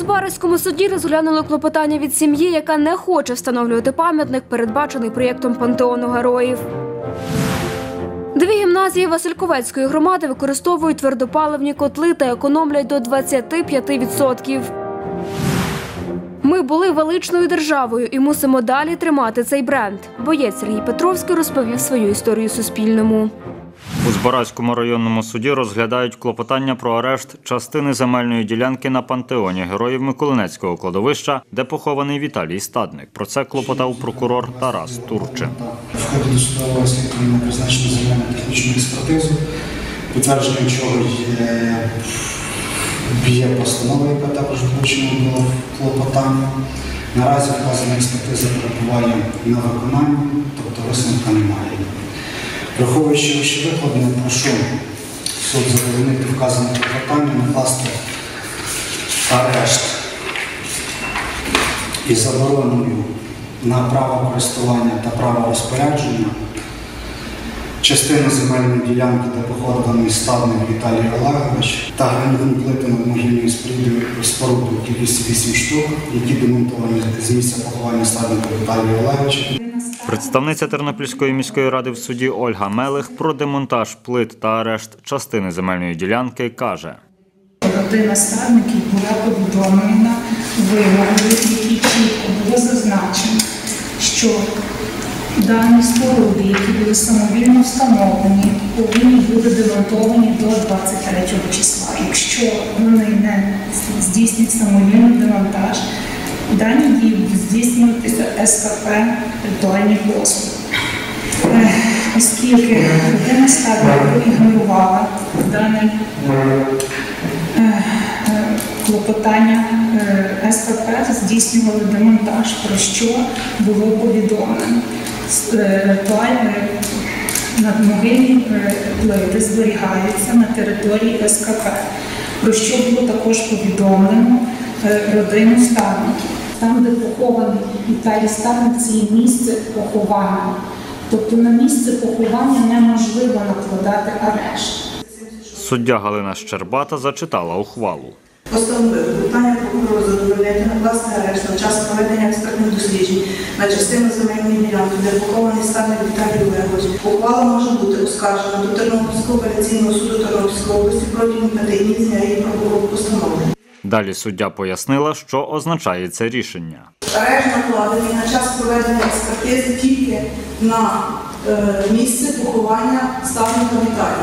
Збаразькому суді розглянули клопотання від сім'ї, яка не хоче встановлювати пам'ятник, передбачений проєктом пантеону героїв. Дві гімназії Васильковецької громади використовують твердопаливні котли та економлять до 25%. Ми були величною державою і мусимо далі тримати цей бренд. Боєць Сергій Петровський розповів свою історію Суспільному. У Збаразькому районному суді розглядають клопотання про арешт частини земельної ділянки на пантеоні героїв Миколинецького кладовища, де похований Віталій Стадник. Про це клопотав прокурор Тарас Турчин. В ході досудового розслідування призначено земельно-технічну експертизу, підтвердженням чого є постанова, яка також включена було в клопотання. Наразі вказана експертиза перебуває на виконанні, тобто висновка немає. Враховуючи вище викладене, прошу суд задовольнити вказане клопотання, накласти арешт із забороною на право користування та право розпорядження частину земельної ділянки, де похований Стадник Віталій Олегович, та гранітні плити над могильною спорудою кількістю 8 штук, які демонтовані з місця поховання Стадника Віталія Олеговича. Представниця Тернопільської міської ради в суді Ольга Мелих про демонтаж плит та арешт частини земельної ділянки каже. Родина Стадників була повідомлена вимогою, які чітко було зазначено, що дані споруди, які були самовільно встановлені, повинні бути демонтовані до 23 числа. Якщо вони не здійснять самовільний демонтаж, дані дії будуть здійснюватися СКП «Ритуальні послуги». Оскільки родина Стадників ігнорувала дане клопотання, СКП здійснювали демонтаж, про що було повідомлено. Надмогильні плити зберігаються на території СКП, про що було також повідомлено родину Стадників. Там, де похований Віталій Стадник, це є місце поховання. Тобто на місце поховання неможливо накладати арешт. Суддя Галина Щербата зачитала ухвалу. Постановив питання прокурору задовольнити накласти арешт на час проведення експертних досліджень на частину земельної ділянки, де похований Стадник Віталій Олегович. Ухвала може бути оскаржена до Тернопільського апеляційного суду Тернопільської області протягом 5 днів з дня її постанови. Далі суддя пояснила, що означає це рішення. Арешт накладений на час проведення експертизи тільки на місце поховання Стадника Віталія.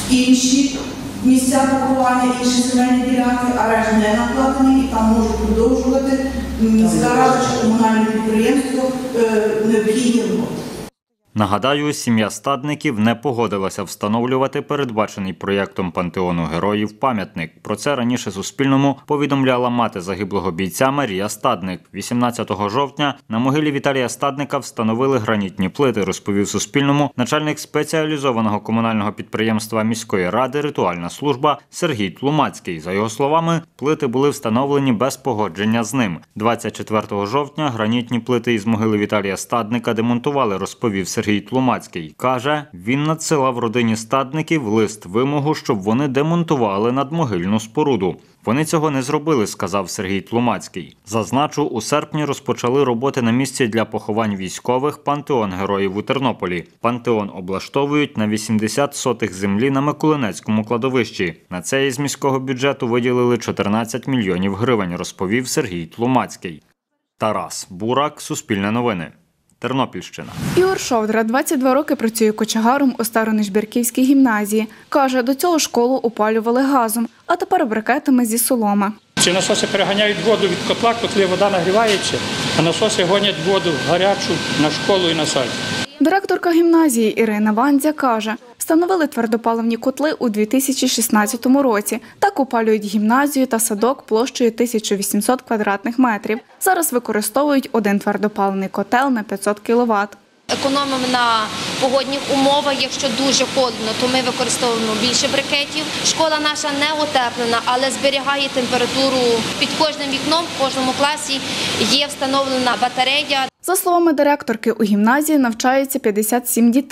Інші місця поховання, інші земельні ділянки, арешт не накладений і там можуть продовжувати міська рада чи комунальне підприємство необхідні роботи. Нагадаю, сім'я Стадників не погодилася встановлювати передбачений проєктом пантеону героїв пам'ятник. Про це раніше Суспільному повідомляла мати загиблого бійця Марія Стадник. 18 жовтня на могилі Віталія Стадника встановили гранітні плити, розповів Суспільному начальник спеціалізованого комунального підприємства міської ради «Ритуальна служба» Сергій Тлумацький. За його словами, плити були встановлені без погодження з ним. 24 жовтня гранітні плити із могили Віталія Стадника демонтували, розповів Сергій Тлумацький. Каже, він надсилав родині Стадників лист-вимогу, щоб вони демонтували надмогильну споруду. Вони цього не зробили, сказав Сергій Тлумацький. Зазначу, у серпні розпочали роботи на місці для поховань військових «Пантеон героїв» у Тернополі. Пантеон облаштовують на 80 сотих землі на Миколинецькому кладовищі. На це із міського бюджету виділили 14 мільйонів гривень, розповів Сергій Тлумацький. Тарас Бурак, Суспільне новини. Тернопільщина. Ігор Шовдра 22 роки працює кочегаром у Старонижбірківській гімназії. Каже, до цього школу опалювали газом, а тепер брикетами зі соломи. Ці насоси переганяють воду від котла, коли вода нагрівається, а насоси гонять воду гарячу на школу і на садик. Директорка гімназії Ірина Вандзя каже, встановили твердопаливні котли у 2016 році. Так опалюють гімназію та садок площею 1800 квадратних метрів. Зараз використовують один твердопаливний котел на 500 кВт. Економимо на погодних умовах, якщо дуже холодно, то ми використовуємо більше брикетів. Школа наша не утеплена, але зберігає температуру. Під кожним вікном, в кожному класі є встановлена батарея. За словами директорки, у гімназії навчаються 57 дітей.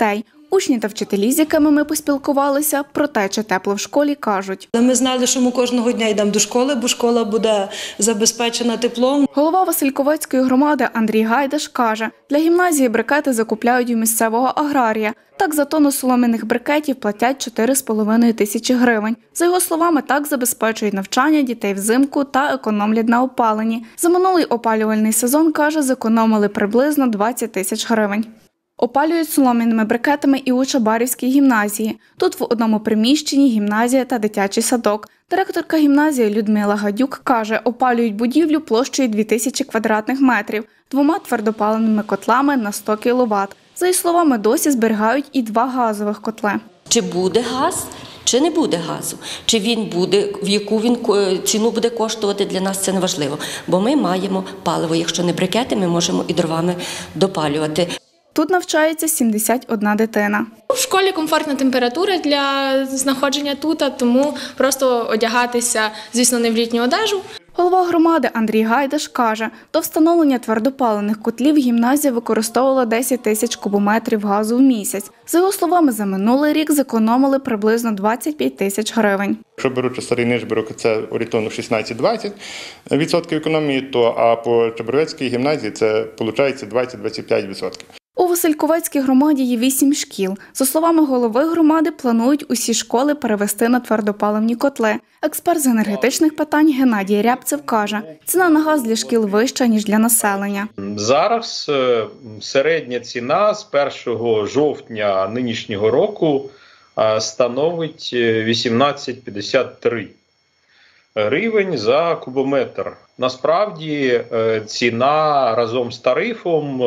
Учні та вчителі, з якими ми поспілкувалися, про те, чи тепло в школі, кажуть. Ми знали, що ми кожного дня йдемо до школи, бо школа буде забезпечена теплом. Голова Васильковецької громади Андрій Гайдаш каже, для гімназії брикети закупляють у місцевого аграрія. Так, за тонну солом'яних брикетів платять 4,5 тисячі гривень. За його словами, так забезпечують навчання дітей взимку та економлять на опаленні. За минулий опалювальний сезон, каже, зекономили приблизно 20 тисяч гривень. Опалюють солом'яними брикетами і у Чабарівській гімназії. Тут в одному приміщенні гімназія та дитячий садок. Директорка гімназії Людмила Гадюк каже, опалюють будівлю площею 2000 квадратних метрів, 2 твердопаливними котлами на 100 кВт. За її словами, досі зберігають і 2 газових котли. Чи буде газ, чи не буде газу, чи він буде, в яку він ціну буде коштувати, для нас це не важливо. Бо ми маємо паливо, якщо не брикети, ми можемо і дровами допалювати. Тут навчається 71 дитина. В школі комфортна температура для знаходження тут, тому просто одягатися, звісно, не в літню одежу. Голова громади Андрій Гайдаш каже, до встановлення твердопаливних котлів гімназія використовувала 10 тисяч кубометрів газу в місяць. За його словами, за минулий рік зекономили приблизно 25 тисяч гривень. Якщо беручи старий Нижберок, це орієнтовно 16-20% економії, а по Чабарівській гімназії це виходить 20-25%. У Васильковецькій громаді є 8 шкіл. За словами голови громади, планують усі школи перевести на твердопаливні котли. Експерт з енергетичних питань Геннадій Рябцев каже, ціна на газ для шкіл вища, ніж для населення. Зараз середня ціна з 1 жовтня нинішнього року становить 18,53 гривень за кубометр. Насправді ціна разом з тарифом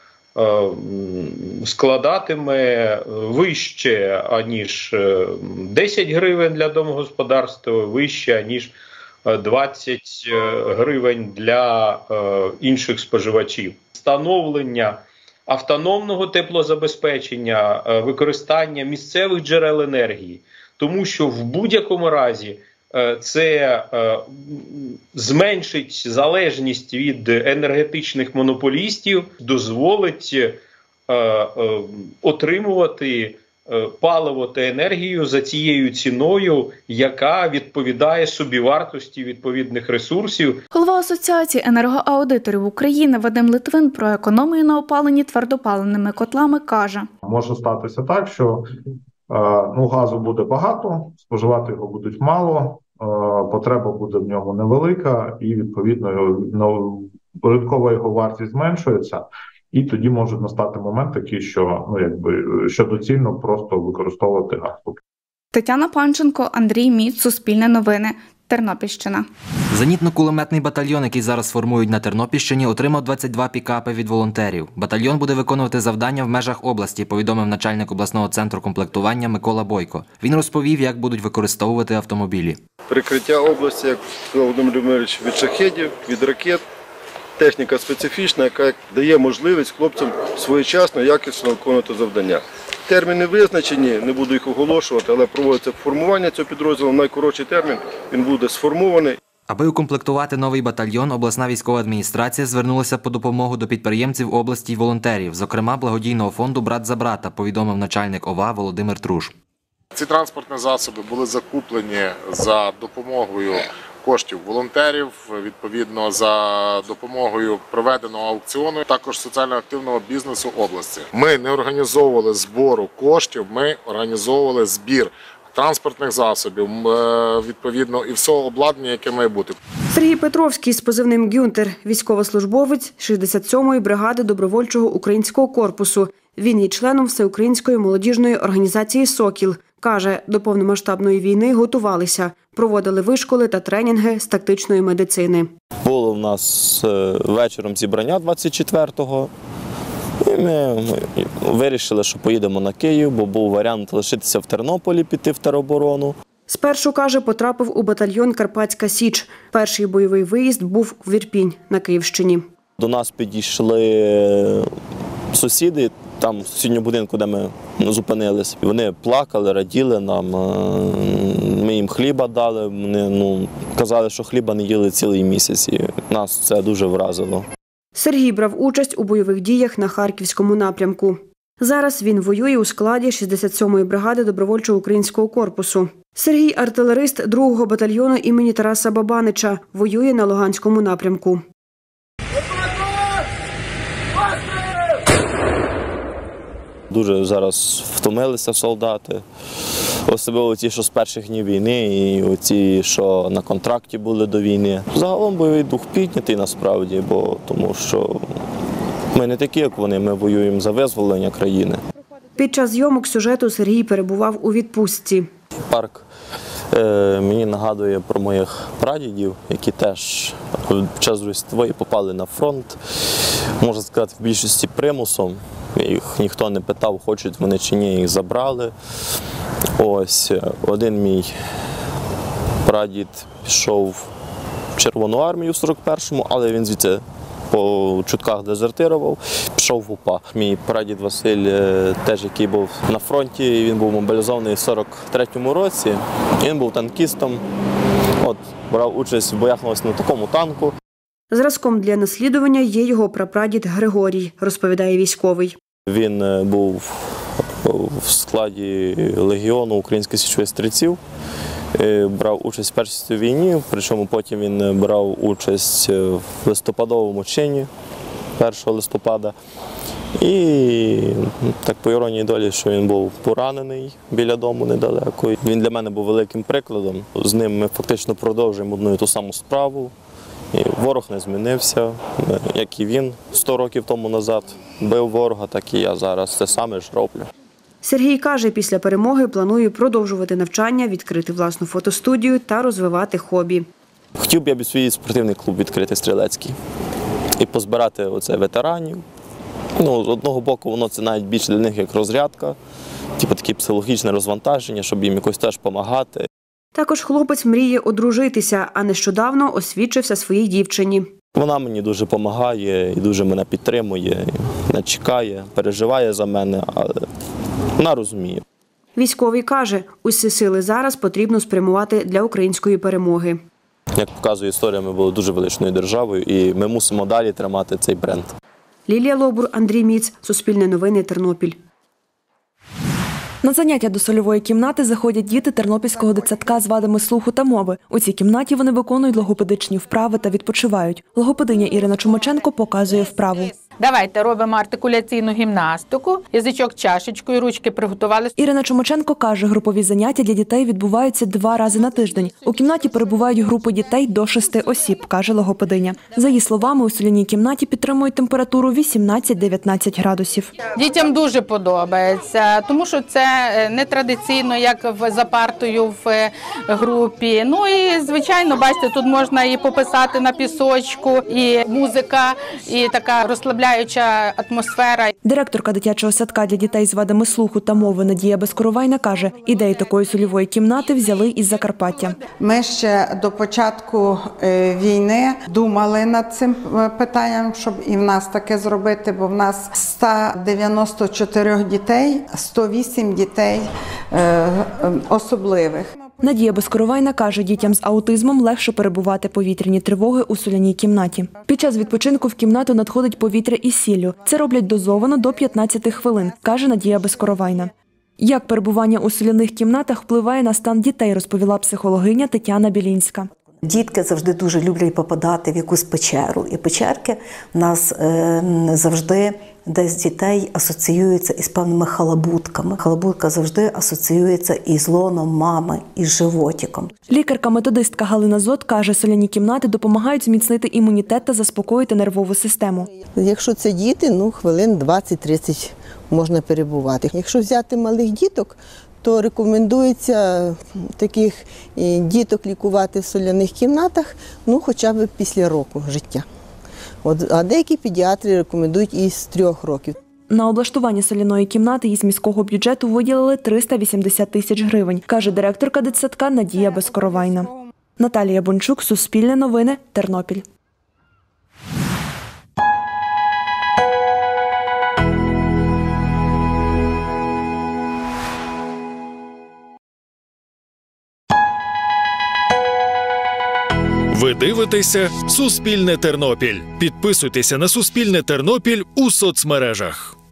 складатиме вище, аніж 10 гривень для домогосподарства, вище, аніж 20 гривень для інших споживачів. Встановлення автономного теплозабезпечення, використання місцевих джерел енергії, тому що в будь-якому разі це зменшить залежність від енергетичних монополістів, дозволить отримувати паливо та енергію за тією ціною, яка відповідає собівартості відповідних ресурсів. Голова Асоціації енергоаудиторів України Вадим Литвин про економію на опаленні твердопаливними котлами каже. Може статися так, що газу буде багато, споживати його будуть мало, потреба буде в ньому невелика і, відповідно, ринкова його вартість зменшується. І тоді може настати момент такий, що доцільно просто використовувати газ. Тетяна Панченко, Андрій Міц, Суспільне новини, Тернопільщина. Зенітно-кулеметний батальйон, який зараз формують на Тернопільщині, отримав 22 пікапи від волонтерів. Батальйон буде виконувати завдання в межах області, повідомив начальник обласного центру комплектування Микола Бойко. Він розповів, як будуть використовувати автомобілі. Прикриття області, як Володимир Любомирович, від шахедів, від ракет. Техніка специфічна, яка дає можливість хлопцям своєчасно, якісно виконувати завдання. Терміни визначені, не буду їх оголошувати, але проводиться формування цього підрозділу. В найкоротший термін він буде сформований. Аби укомплектувати новий батальйон, обласна військова адміністрація звернулася по допомогу до підприємців області й волонтерів, зокрема благодійного фонду «Брат за брата», повідомив начальник ОВА Володимир Труш. Ці транспортні засоби були закуплені за допомогою коштів волонтерів, відповідно за допомогою проведеного аукціону, також соціально-активного бізнесу області. Ми не організовували збору коштів, ми організовували збір транспортних засобів, відповідно, і всього обладнання, яке має бути. Сергій Петровський з позивним «Гюнтер» – військовослужбовець 67-ї бригади добровольчого українського корпусу. Він є членом Всеукраїнської молодіжної організації «Сокіл». Каже, до повномасштабної війни готувалися, проводили вишколи та тренінги з тактичної медицини. Було в нас вечором зібрання 24-го. І ми вирішили, що поїдемо на Київ, бо був варіант лишитися в Тернополі, піти в тероборону. Спершу, каже, потрапив у батальйон «Карпатська Січ». Перший бойовий виїзд був в Ірпінь на Київщині. До нас підійшли сусіди, там в сусідньому будинку, де ми зупинились. Вони плакали, раділи нам, ми їм хліба дали, вони казали, що хліба не їли цілий місяць, і нас це дуже вразило. Сергій брав участь у бойових діях на Харківському напрямку. Зараз він воює у складі 67-ї бригади добровольчого українського корпусу. Сергій – артилерист 2-го батальйону імені Тараса Бабанича. Воює на Луганському напрямку. Дуже зараз втомилися солдати, особливо ті, що з перших днів війни, і ті, що на контракті були до війни. Загалом бойовий дух піднятий насправді, тому що ми не такі, як вони, ми воюємо за визволення країни. Під час зйомок сюжету Сергій перебував у відпустці. Парк мені нагадує про моїх прадідів, які теж під час Другої світової попали на фронт, можна сказати, в більшості примусом. Їх ніхто не питав, хочуть вони чи ні, їх забрали. Ось один мій прадід пішов в Червону армію в 41-му, але він звідси по чутках дезертирував, пішов в УПА. Мій прадід Василь, теж який був на фронті, він був мобілізований в 43-му році, він був танкістом, брав участь в боях на такому танку. Зразком для наслідування є його прапрадід Григорій, розповідає військовий. Він був в складі легіону українських січових стрільців, брав участь в Першій світовій війні, причому потім він брав участь в листопадовому чині 1 листопада. І так по іронії долі, що він був поранений біля дому недалеко. Він для мене був великим прикладом. З ним ми фактично продовжуємо одну і ту саму справу. І ворог не змінився, як і він 100 років тому назад бив ворога, так і я зараз це саме ж роблю. Сергій каже, після перемоги планує продовжувати навчання, відкрити власну фотостудію та розвивати хобі. Хотів би я свій спортивний клуб відкрити стрілецький і позбирати ветеранів. З одного боку, воно це навіть більше для них як розрядка, таке психологічне розвантаження, щоб їм якось теж допомагати. Також хлопець мріє одружитися, а нещодавно освідчився своїй дівчині. Вона мені дуже допомагає і дуже мене підтримує, не чекає, переживає за мене, але вона розуміє. Військовий каже, усі сили зараз потрібно спрямувати для української перемоги. Як показує історія, ми були дуже величною державою і ми мусимо далі тримати цей бренд. Лілія Лобур, Андрій Міц, Суспільне новини, Тернопіль. На заняття до сольової кімнати заходять діти Тернопільського дитсадка з вадами слуху та мови. У цій кімнаті вони виконують логопедичні вправи та відпочивають. Логопединя Ірина Чумаченко показує вправу. Давайте робимо артикуляційну гімнастику, язичок чашечкою, ручки приготували. Ірина Чумаченко каже, групові заняття для дітей відбуваються 2 рази на тиждень. У кімнаті перебувають групи дітей до 6 осіб, каже логопединя. За її словами, у соляній кімнаті підтримують температуру 18-19 градусів. Дітям дуже подобається, тому що це не традиційно, як за партою в групі. Ну і, звичайно, бачите, тут можна і пописати на пісочку, і музика, і така розслабляюча атмосфера. Директорка дитячого садка для дітей з вадами слуху та мови Надія Безкоровайна каже, ідею такої сольової кімнати взяли із Закарпаття. Ми ще до початку війни думали над цим питанням, щоб і в нас таке зробити, бо в нас 194 дітей, 108 дітей особливих. Надія Безкоровайна каже, дітям з аутизмом легше перебувати повітряні тривоги у соляній кімнаті. Під час відпочинку в кімнату надходить повітря із сіллю. Це роблять дозовано до 15 хвилин, каже Надія Безкоровайна. Як перебування у соляних кімнатах впливає на стан дітей, розповіла психологиня Тетяна Білінська. Дітки завжди дуже люблять попадати в якусь печеру. І печерки в нас завжди десь дітей асоціюються із певними халабутками. Халабутка завжди асоціюється із лоном мами, із животиком. Лікарка-методистка Галина Зот каже, соляні кімнати допомагають зміцнити імунітет та заспокоїти нервову систему. Якщо це діти, хвилин 20-30 можна перебувати. Якщо взяти малих діток, то рекомендується таких діток лікувати в соляних кімнатах, хоча б після року життя. А деякі педіатри рекомендують і з 3 років. На облаштування соляної кімнати із міського бюджету виділили 380 тисяч гривень, каже директорка дитсадка Надія Безкоровайна. Наталія Бончук, Суспільне новини, Тернопіль. Ви дивитеся «Суспільне Тернопіль». Підписуйтеся на «Суспільне Тернопіль» у соцмережах.